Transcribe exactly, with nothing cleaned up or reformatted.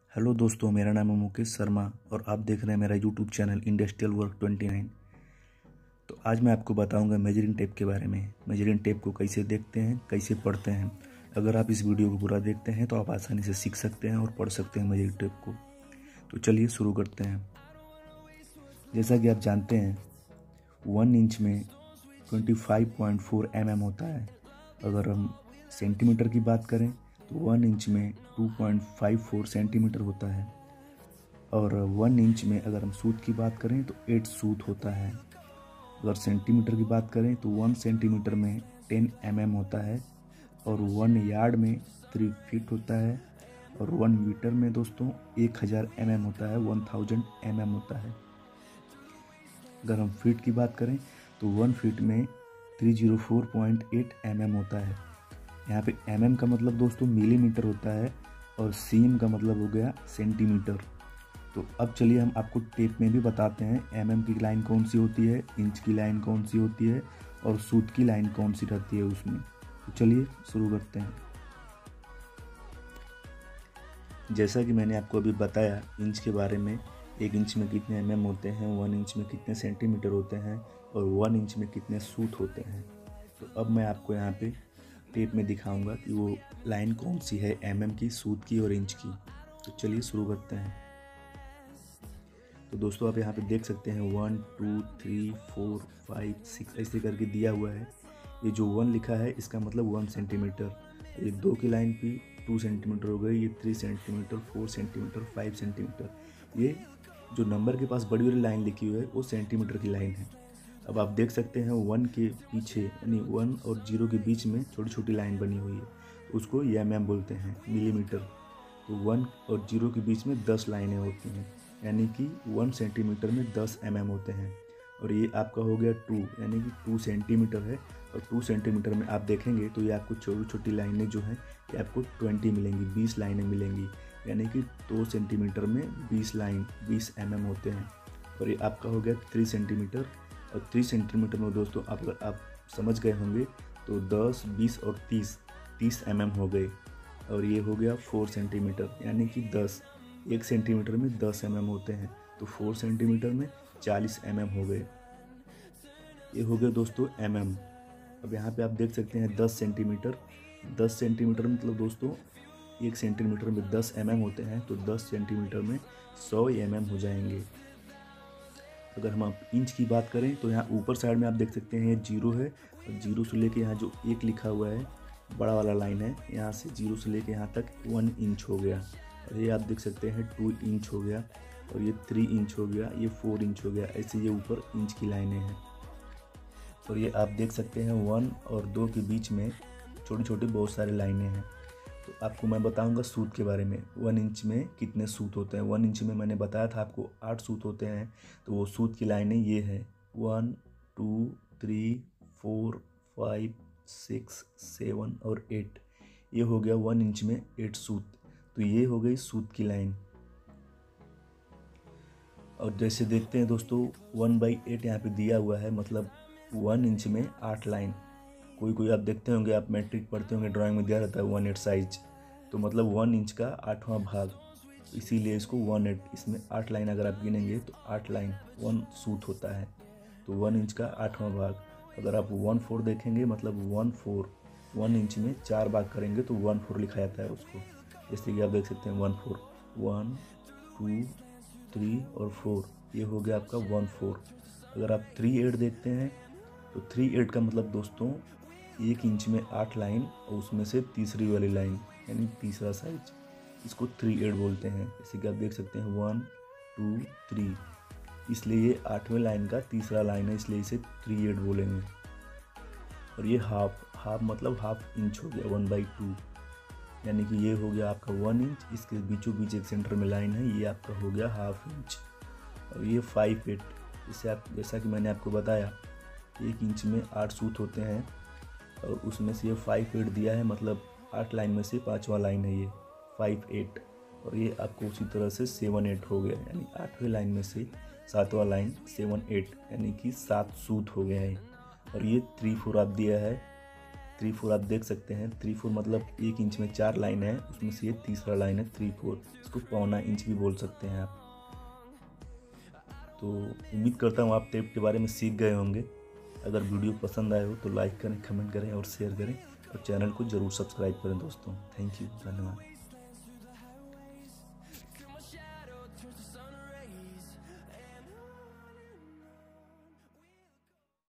Hello दोस्तों, मेरा नाम है मुकेश शर्मा और आप देख रहे हैं मेरा YouTube channel industrial work twenty nine. तो आज मैं आपको बताऊंगा मेजरिंग टेप के बारे में। मेजरिंग टेप को कैसे देखते हैं, कैसे पढ़ते हैं। अगर आप इस वीडियो को पूरा देखते हैं तो आप आसानी से सीख सकते हैं और पढ़ सकते हैं मेजरिंग टेप को। तो चलिए शुरू करते हैं। जैसा कि आप जानते हैं, वन इंच में twenty five point four M M होता है। अगर हम सेंटीमीटर की बात करें तो वन इंच में two point five four centimetre होता है। और वन इंच में अगर हम सूत की बात करें तो एट सूत होता है। अगर सेंटीमीटर की बात करें तो वन सेंटीमीटर में टेन एम एम होता है। और वन यार्ड में थ्री फीट होता है। और वन मीटर में दोस्तों एक हज़ार एम एम होता है, वन थाउजेंड एम एम होता है। अगर हम फीट की बात करें तो वन फीट में three zero four point eight M M होता है। यहाँ पे mm का मतलब दोस्तों मिलीमीटर होता है और cm का मतलब हो गया सेंटीमीटर। तो अब चलिए हम आपको टेप में भी बताते हैं mm की लाइन कौन सी होती है, इंच की लाइन कौन सी होती है और सूत की लाइन कौन सी रहती है उसमें। तो चलिए शुरू करते हैं। जैसा कि मैंने आपको अभी बताया इंच के बारे में, एक इंच में कितने mm होते हैं, वन इंच में कितने सेंटीमीटर होते हैं और वन इंच में कितने सूत होते हैं। तो अब मैं आपको यहाँ पे टेप में दिखाऊंगा कि वो लाइन कौन सी है, एमएम की, सूत की और इंच की। तो चलिए शुरू करते हैं। तो दोस्तों आप यहाँ पे देख सकते हैं one two three four five six ऐसे करके दिया हुआ है। ये जो वन लिखा है इसका मतलब वन सेंटीमीटर। ये दो की लाइन भी टू सेंटीमीटर हो गई, ये three centimetre, four centimetre, five centimetre. ये जो नंबर के पास बड़ी वाली लाइन लिखी हुई है वो सेंटीमीटर की लाइन है। अब आप देख सकते हैं वन के पीछे यानी वन और जीरो के बीच में छोटी छोटी लाइन बनी हुई है, उसको एम एम बोलते हैं, मिलीमीटर। तो वन और जीरो के बीच में दस लाइनें होती हैं, यानी कि वन सेंटीमीटर में दस एम एम होते हैं। और ये आपका हो गया टू, यानी कि टू सेंटीमीटर है। और टू सेंटीमीटर में आप देखेंगे तो ये आपको छोटी छोटी लाइनें जो हैं ये आपको ट्वेंटी मिलेंगी, बीस लाइनें मिलेंगी। यानी कि दो सेंटीमीटर में बीस लाइन, बीस एम एम होते हैं। और ये आपका हो गया थ्री सेंटीमीटर। और थ्री सेंटीमीटर में दोस्तों आप अगर आप समझ गए होंगे तो दस, बीस और तीस, तीस एम एम हो गए। और ये हो गया फोर सेंटीमीटर, यानी कि दस, एक सेंटीमीटर में दस एम एम होते हैं, तो फोर सेंटीमीटर में चालीस एम एम हो गए। ये हो गया दोस्तों एम एम। अब यहाँ पे आप देख सकते हैं दस सेंटीमीटर। दस सेंटीमीटर मतलब दोस्तों एक सेंटीमीटर में दस एम एम होते हैं, तो दस सेंटीमीटर में सौ एम एम हो जाएंगे। अगर हम आप इंच की बात करें तो यहाँ ऊपर साइड में आप देख सकते हैं ये जीरो है। और जीरो से लेके यहाँ जो एक लिखा हुआ है बड़ा वाला लाइन है, यहाँ से जीरो से लेके यहाँ तक वन इंच हो गया। और ये आप देख सकते हैं टू इंच हो गया, और ये थ्री इंच हो गया, ये फोर इंच हो गया। ऐसे ये ऊपर इंच की लाइनें हैं। और ये आप देख सकते हैं वन और दो के बीच में छोटी छोटी बहुत सारी लाइनें हैं। तो आपको मैं बताऊंगा सूत के बारे में, वन इंच में कितने सूत होते हैं। वन इंच में मैंने बताया था आपको आठ सूत होते हैं, तो वो सूत की लाइनें ये है one two three four five six seven और एट। ये हो गया वन इंच में एट सूत। तो ये हो गई सूत की लाइन। और जैसे देखते हैं दोस्तों वन बाई एट यहाँ पे दिया हुआ है, मतलब वन इंच में आठ लाइन। कोई कोई आप देखते होंगे, आप मैट्रिक पढ़ते होंगे, ड्राइंग में दिया रहता है वन एट साइज, तो मतलब वन इंच का आठवां भाग, इसीलिए इसको वन एट। इसमें आठ लाइन अगर आप गिनेंगे तो आठ लाइन वन सूत होता है, तो वन इंच का आठवां भाग। अगर आप वन फोर देखेंगे मतलब वन फोर, वन इंच में चार भाग करेंगे तो वन फोर लिखा जाता है उसको। जैसे कि आप देख सकते हैं one four, one two three और फोर, ये हो गया आपका वन फोर। अगर आप थ्री एट देखते हैं तो थ्री एट का मतलब दोस्तों एक इंच में आठ लाइन और उसमें से तीसरी वाली लाइन यानी तीसरा साइज, इसको थ्री एट बोलते हैं। जैसे कि आप देख सकते हैं वन टू थ्री, इसलिए ये आठवें लाइन का तीसरा लाइन है, इसलिए इसे थ्री एट बोलेंगे। और ये हाफ, हाफ मतलब हाफ इंच हो गया, वन बाई टू, यानी कि ये हो गया आपका वन इंच, इसके बीचों बीच एक सेंटर में लाइन है, ये आपका हो गया हाफ इंच। और ये फाइव एट, इससे आप जैसा कि मैंने आपको बताया एक इंच में आठ सूत होते हैं और उसमें से ये फाइव एट दिया है, मतलब आठ लाइन में से पांचवा लाइन है ये फाइव एट। और ये आपको उसी तरह से सेवन एट हो गया, यानी आठवें लाइन में से सातवां लाइन सेवन एट, यानी कि सात सूत हो गया है। और ये थ्री फोर आप दिया है, थ्री फोर आप देख सकते हैं, थ्री फोर मतलब एक इंच में चार लाइन है, उसमें से ये तीसरा लाइन है थ्री फोर, इसको पौना इंच भी बोल सकते हैं आप। तो उम्मीद करता हूँ आप टेप के बारे में सीख गए होंगे। अगर वीडियो पसंद आए हो तो लाइक करें, कमेंट करें और शेयर करें, और चैनल को ज़रूर सब्सक्राइब करें दोस्तों। थैंक यू, धन्यवाद।